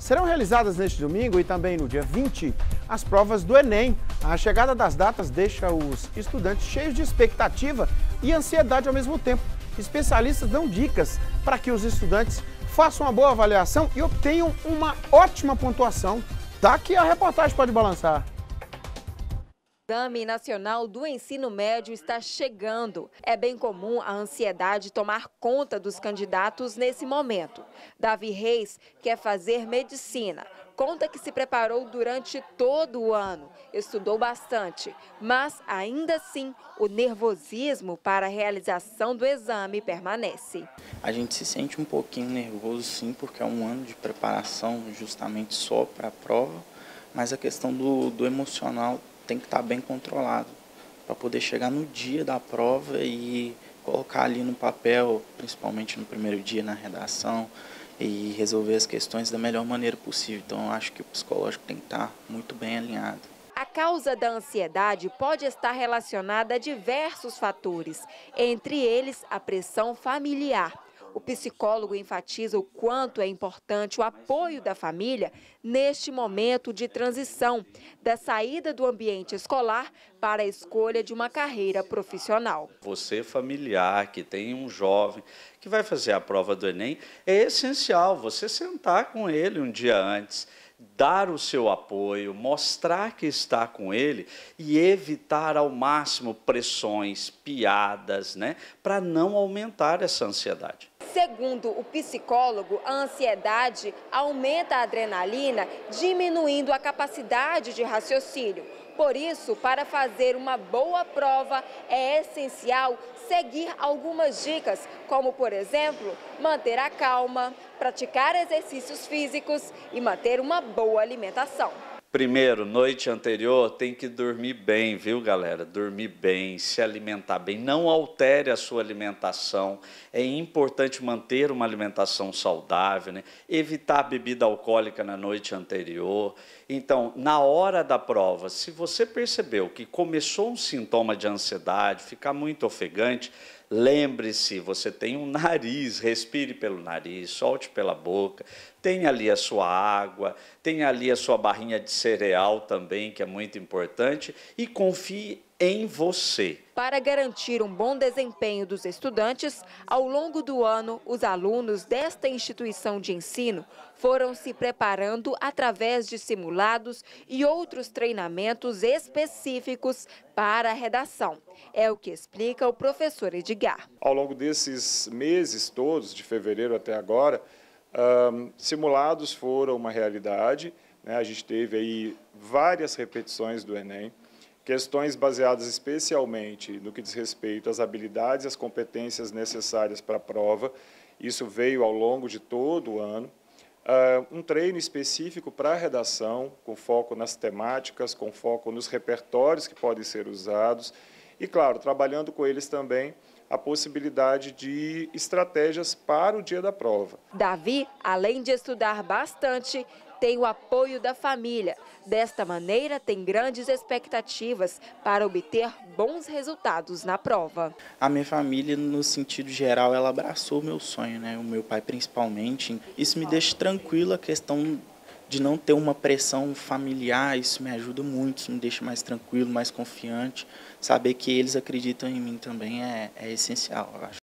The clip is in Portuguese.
Serão realizadas neste domingo e também no dia 20 as provas do Enem. A chegada das datas deixa os estudantes cheios de expectativa e ansiedade ao mesmo tempo. Especialistas dão dicas para que os estudantes façam uma boa avaliação e obtenham uma ótima pontuação. Daqui a reportagem pode balançar. O Exame Nacional do Ensino Médio está chegando. É bem comum a ansiedade tomar conta dos candidatos nesse momento. Davi Reis quer fazer medicina. Conta que se preparou durante todo o ano, estudou bastante, mas ainda assim o nervosismo para a realização do exame permanece. A gente se sente um pouquinho nervoso sim, porque é um ano de preparação justamente só para a prova, mas a questão do emocional tem que estar bem controlado para poder chegar no dia da prova e colocar ali no papel, principalmente no primeiro dia na redação, e resolver as questões da melhor maneira possível. Então eu acho que o psicológico tem que estar muito bem alinhado. A causa da ansiedade pode estar relacionada a diversos fatores, entre eles a pressão familiar. O psicólogo enfatiza o quanto é importante o apoio da família neste momento de transição, da saída do ambiente escolar para a escolha de uma carreira profissional. Você familiar que tem um jovem que vai fazer a prova do Enem, é essencial você sentar com ele um dia antes, dar o seu apoio, mostrar que está com ele e evitar ao máximo pressões, piadas, para não aumentar essa ansiedade. Segundo o psicólogo, a ansiedade aumenta a adrenalina, diminuindo a capacidade de raciocínio. Por isso, para fazer uma boa prova, é essencial seguir algumas dicas, como, por exemplo, manter a calma, praticar exercícios físicos e manter uma boa alimentação. Primeiro, noite anterior, tem que dormir bem, viu, galera? Dormir bem, se alimentar bem, não altere a sua alimentação. É importante manter uma alimentação saudável, Evitar bebida alcoólica na noite anterior. Então, na hora da prova, se você percebeu que começou um sintoma de ansiedade, ficar muito ofegante, lembre-se, você tem um nariz, respire pelo nariz, solte pela boca, tem ali a sua água, tem ali a sua barrinha de cereal também, que é muito importante, e confie em você. Para garantir um bom desempenho dos estudantes, ao longo do ano, os alunos desta instituição de ensino foram se preparando através de simulados e outros treinamentos específicos para a redação. É o que explica o professor Edgar. Ao longo desses meses todos, de fevereiro até agora, simulados foram uma realidade, A gente teve aí várias repetições do Enem, questões baseadas especialmente no que diz respeito às habilidades e às competências necessárias para a prova. Isso veio ao longo de todo o ano. Um treino específico para a redação, com foco nas temáticas, com foco nos repertórios que podem ser usados. E, claro, trabalhando com eles também a possibilidade de estratégias para o dia da prova. Davi, além de estudar bastante, tem o apoio da família. Desta maneira, tem grandes expectativas para obter bons resultados na prova. A minha família, no sentido geral, ela abraçou o meu sonho, O meu pai principalmente. Isso me deixa tranquilo, a questão de não ter uma pressão familiar, isso me ajuda muito, isso me deixa mais tranquilo, mais confiante. Saber que eles acreditam em mim também é essencial, eu acho.